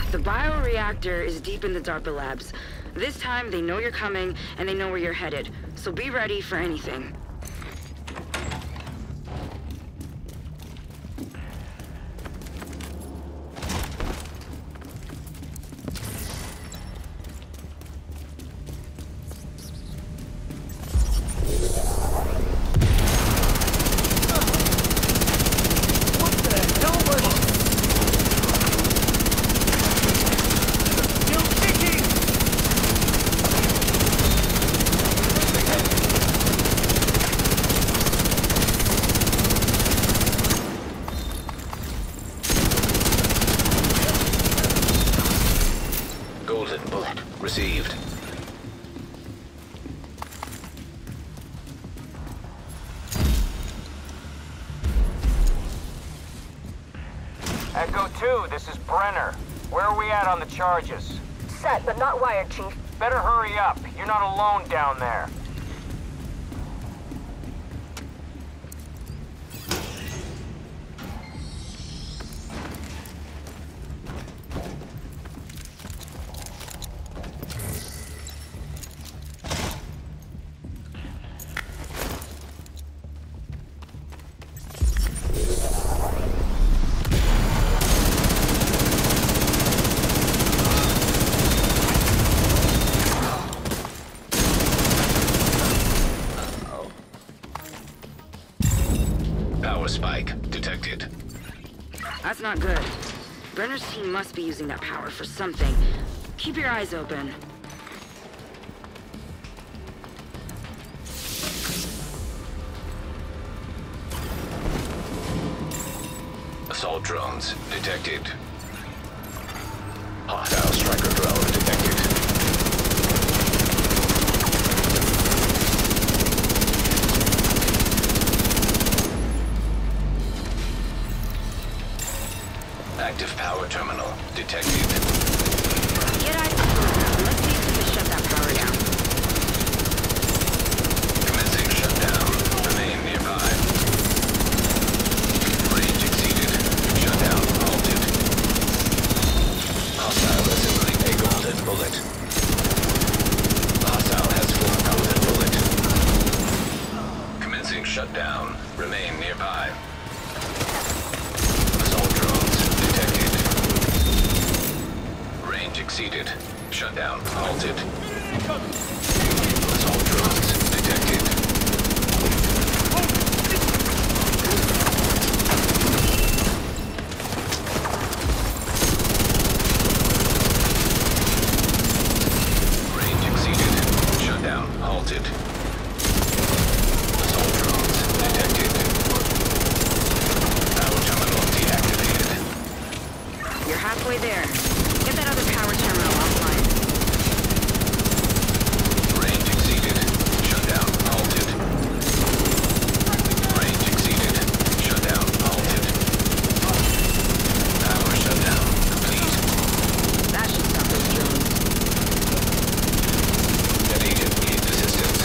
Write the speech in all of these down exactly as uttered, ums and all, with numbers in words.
The bioreactor is deep in the DARPA labs. This time, they know you're coming, and they know where you're headed. So be ready for anything. Received. Echo two, this is Brenner. Where are we at on the charges? Set, but not wired, Chief. Better hurry up. You're not alone down there. Spike detected. That's not good. Brenner's team must be using that power for something. Keep your eyes open. Assault drones detected. Hostile striker drone detected. Active power terminal detected. Get eyes on the Let's see if we can shut that power down. Commencing shutdown. Remain nearby. Range exceeded. Shutdown halted. Hostile assembling a golden bullet. Hostile has full golden bullet. Commencing shutdown. Remain nearby. Exceeded. Shutdown halted. Assault drones detected. Range exceeded. Shutdown halted. Assault drones detected. Power terminal deactivated. You're halfway there. Get that other power terminal offline. Range exceeded. Shutdown halted. Range exceeded. Shutdown halted. Power shutdown complete. That should stop those drones. That agent needs assistance.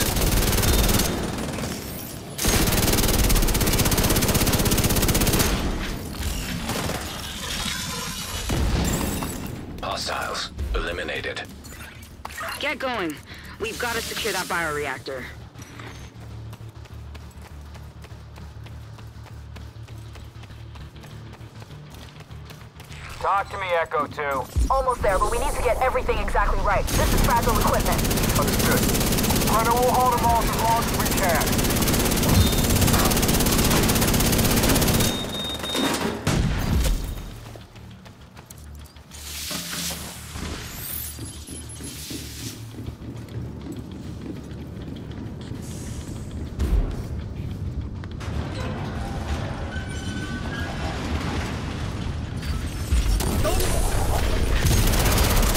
Hostiles eliminated. Get going. We've got to secure that bioreactor. Talk to me, Echo two. Almost there, but we need to get everything exactly right. This is fragile equipment. Understood. Brenner will hold them off as long as we can.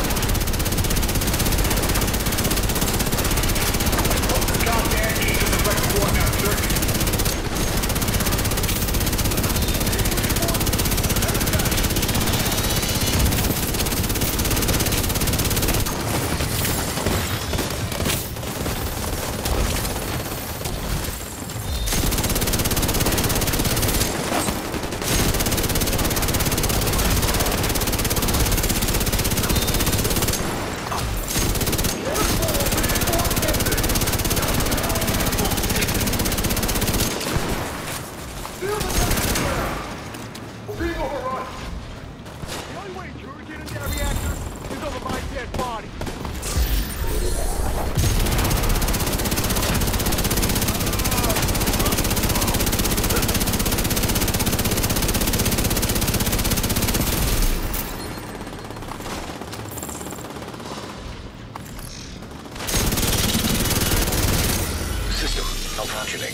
Goddamn, incoming.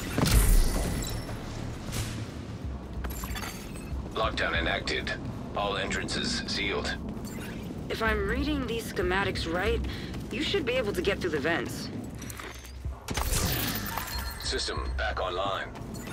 Lockdown enacted. All entrances sealed. If I'm reading these schematics right, you should be able to get through the vents. System back online.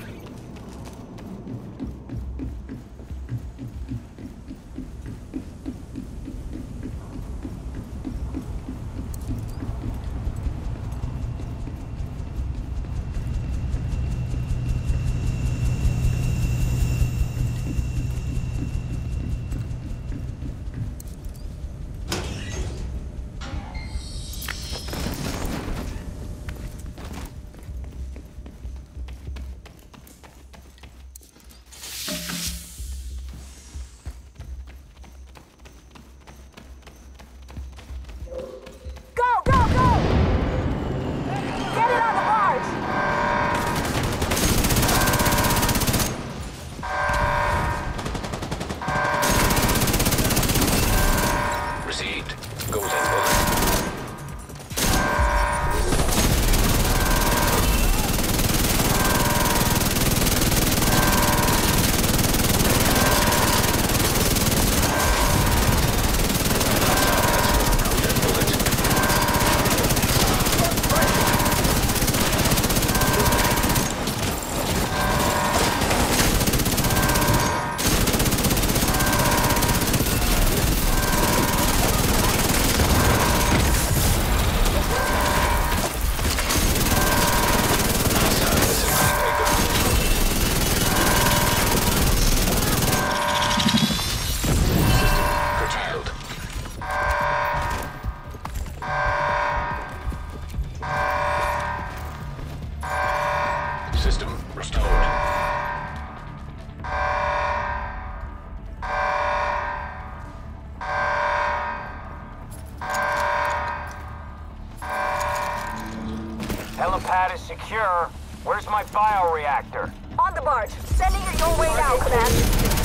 Helipad is secure. Where's my bioreactor? On the barge. Sending it your way now, Command.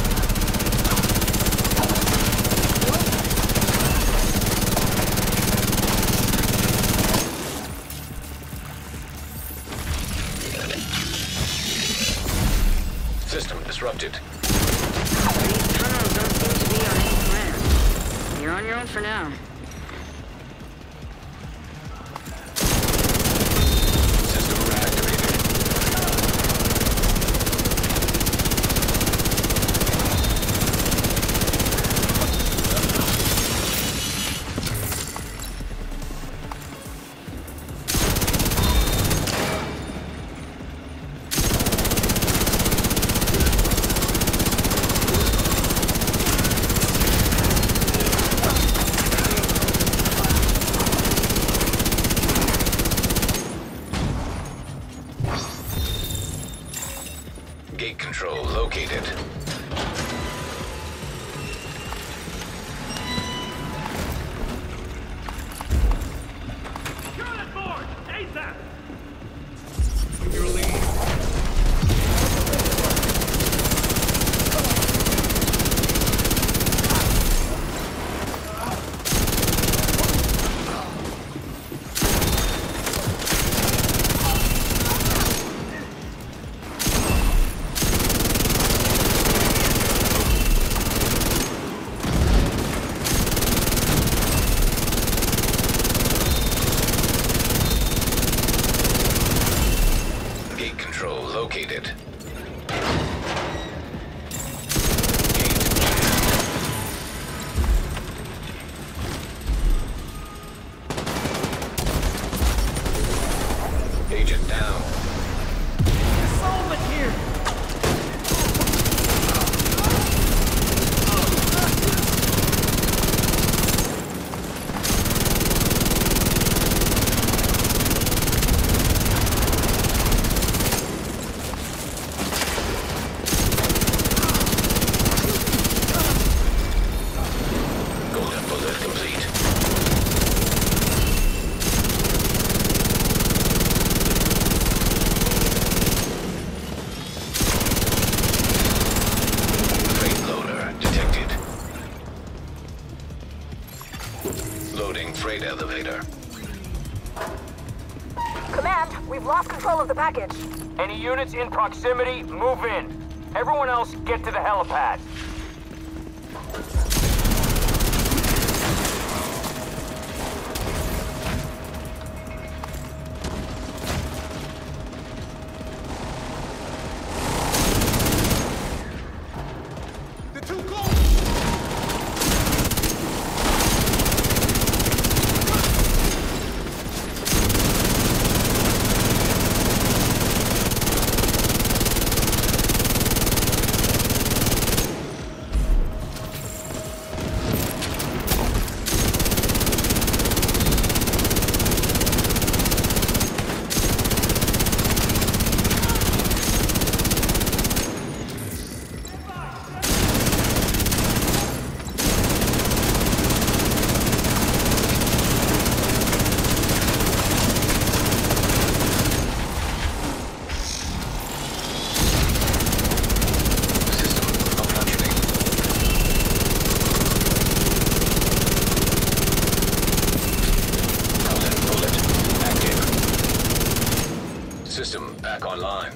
System disrupted. These tunnels don't seem to be on any plan. You're on your own for now. System reactivated. Gate control located. Gate control located. Agent down. Golden bullet complete. Freight loader detected. Loading freight elevator. Command, we've lost control of the package. Any units in proximity, move in. Everyone else, get to the helipad. System back online.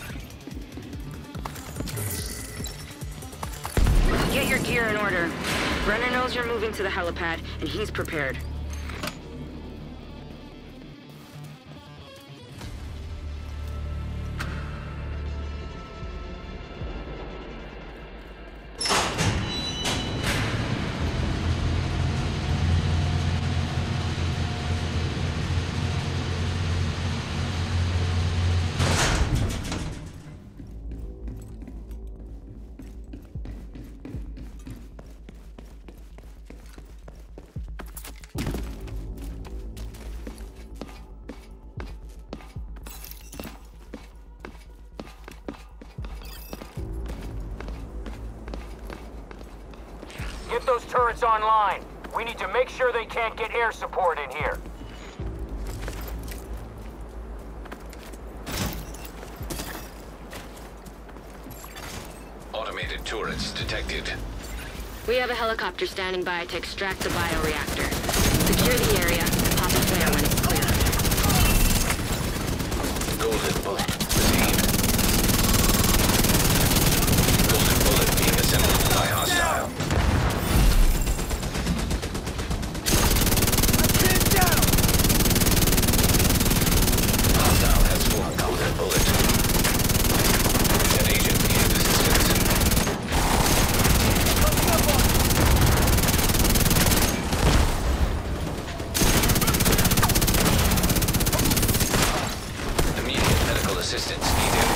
Get your gear in order. Brenner knows you're moving to the helipad, and he's prepared. Get those turrets online. We need to make sure they can't get air support in here. Automated turrets detected. We have a helicopter standing by to extract the bioreactor. Secure the area and pop a flare when it's clear. Golden bullet received. Golden bullet being assembled by hostile. Hostile has formed golden bullet. An agent needed assistance. Immediate medical assistance needed.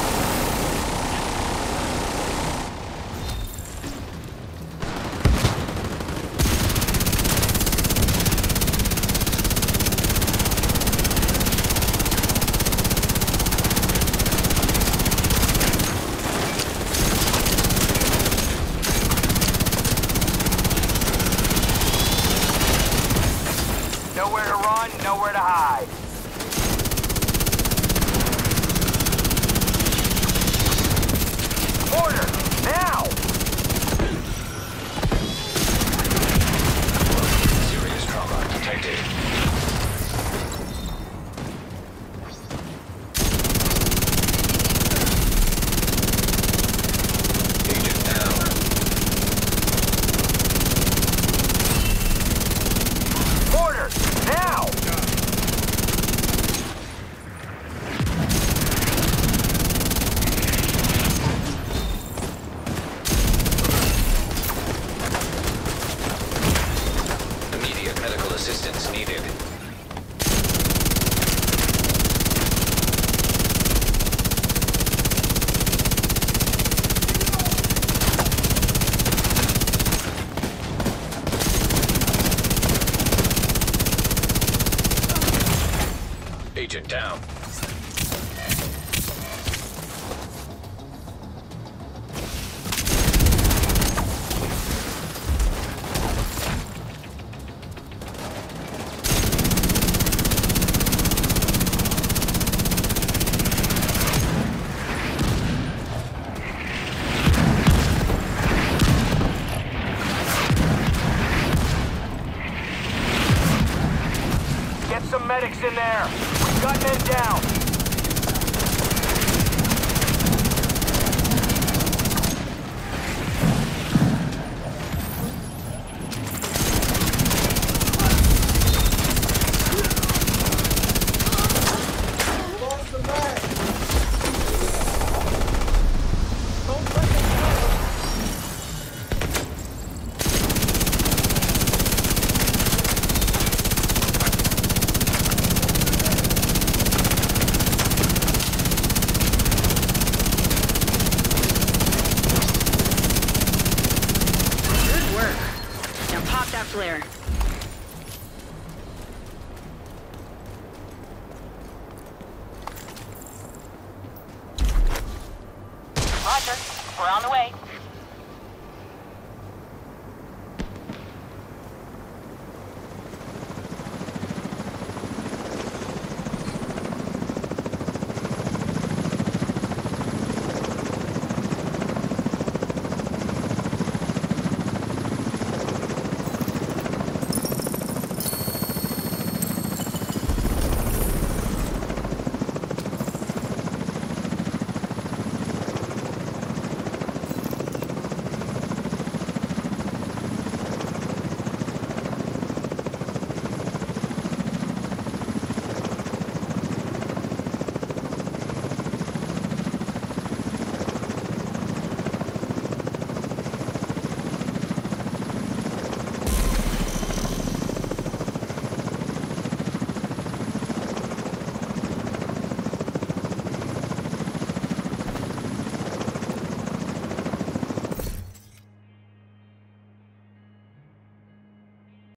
Nowhere to run, nowhere to hide. Order, now! Serious trauma detected. Agent down. Order, now! Immediate medical assistance needed. Agent down. Get some medics in there. We've got men down. flare. Roger. We're on the way.